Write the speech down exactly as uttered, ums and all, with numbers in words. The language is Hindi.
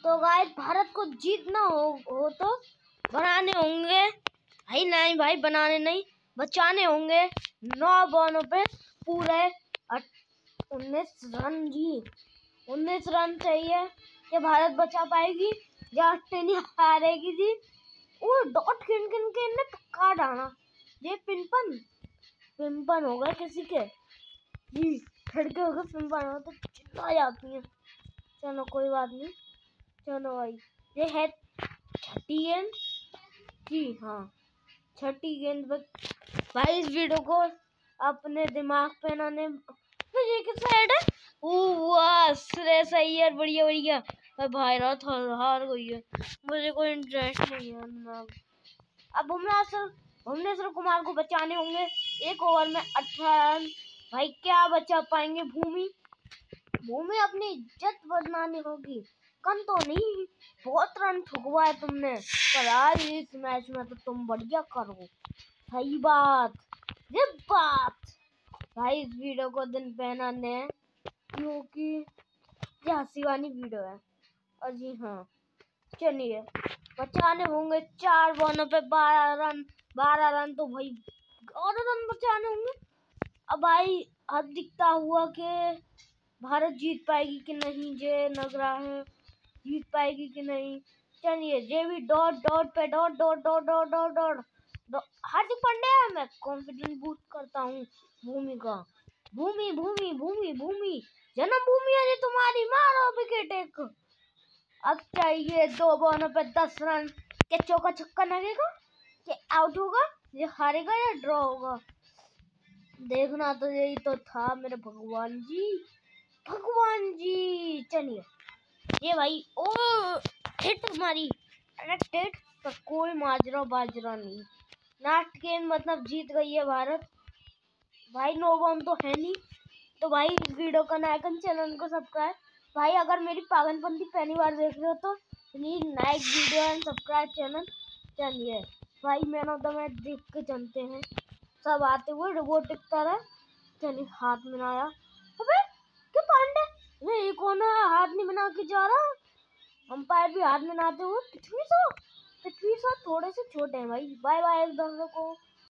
तो गाइस भारत को जीतना हो, हो तो बनाने होंगे भाई, नहीं भाई बनाने नहीं, बचाने होंगे नौ बॉलों पे पूरे उन्नीस रन जी। उन्नीस रन चाहिए कि भारत बचा पाएगी या ऑस्ट्रेलिया हारेगी जी। वो डॉट किन किन के ने पक्का डाला ये पिंपन पिंपन होगा किसी के जी, खड़के हो गए पिंपन हो तो चिल्ला जाती है। चलो कोई बात नहीं, चलो भाई ये है छठी गेंद जी, हाँ छठी गेंद पर भाई इस वीडियो को अपने दिमाग पे ना ने ये किस साइड है, वाह सही है, बढ़िया बढ़िया भाई रात हार गई है, मुझे कोई इंटरेस्ट नहीं है। अब भुवनेश्वर भुवनेश्वर कुमार को बचाने होंगे एक ओवर में अठारह रन। भाई क्या बचा पाएंगे भूमि भूमि अपनी इज्जत बनानी होगी, कम तो नहीं, बहुत रन ठुकवाए तुमने पर आज इस मैच में तो तुम बढ़िया करो। सही बात ये बात भाई, इस वीडियो को दिन पहनाने हैं क्योंकि ये हंसी वाली वीडियो है। और जी हाँ चलिए बचाने होंगे चार बॉलों पे बारह रन बारह रन तो भाई बारह रन बचाने होंगे। अब भाई अब दिखता हुआ कि भारत जीत पाएगी कि नहीं, ये लग रहा है जीत पाएगी कि नहीं। चलिए ये भी डॉट डॉट पे dot dot dot dot dot dot Hardik Pandya, मैं कॉन्फिडेंस बूस्ट करता हूँ भूमि का। भूमि भूमि भूमि भूमि जन्मभूमि है तुम्हारी, मारो विकेट एक। अब चाहिए दो बॉलों पे दस रन, क्या चौका छक्का लगेगा, क्या आउट होगा, ये हारेगा या ड्रॉ होगा, देखना तो यही तो था मेरे भगवान जी भगवान जी। चलिए ये भाई ओ हिट हमारी कनेक्टेड पर कोई माजरा बाजरा नहीं, लास्ट गेम मतलब जीत गई है भारत भाई, नो बॉम तो है नहीं। तो भाई वीडियो का लाइक चैनल को सब्सक्राइब, भाई अगर मेरी पागलपंती पहली बार देख रहे हो तो please like video and subscribe channel. चलिए भाई मैन ऑफ द मैच देख के चलते हैं, सब आते हुए रोबोटिक तरह। चलिए हाथ मिलाया, अबे क्या पांडे ये कौन है, हाथ नहीं बना के जा रहा, अंपायर भी हाथ मिलाते हुए। पृथ्वी सौ पृथ्वी सौ थोड़े से छोटे हैं भाई। बाय बाय दर्शकों।